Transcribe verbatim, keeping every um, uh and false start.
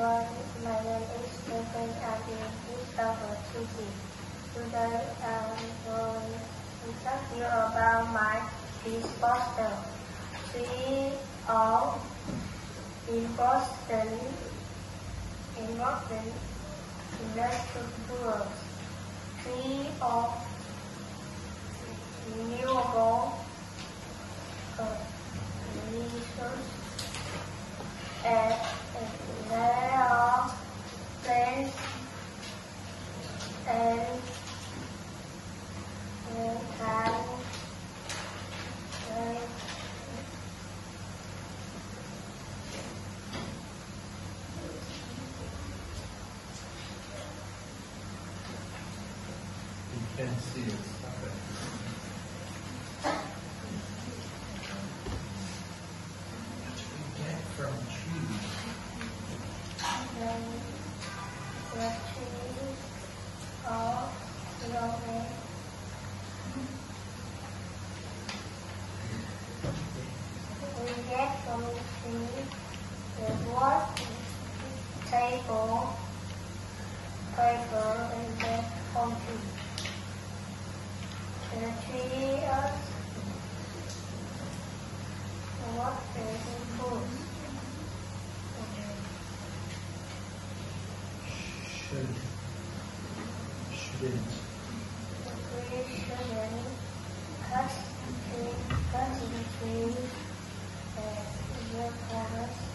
everyone. My name is Stephen. I'm in Christopher City. Today I'm going to talk to you about my peace poster. Three of important, important electrical Three of renewable uh, resources. And there are plants and and can You can't see it. Okay. Get from trees. and the trees are growing. We get from trees the wood, table, paper, and the concrete. The trees what is food? Should. Shouldn't. We shouldn't cut tree, cutting trees and the forest.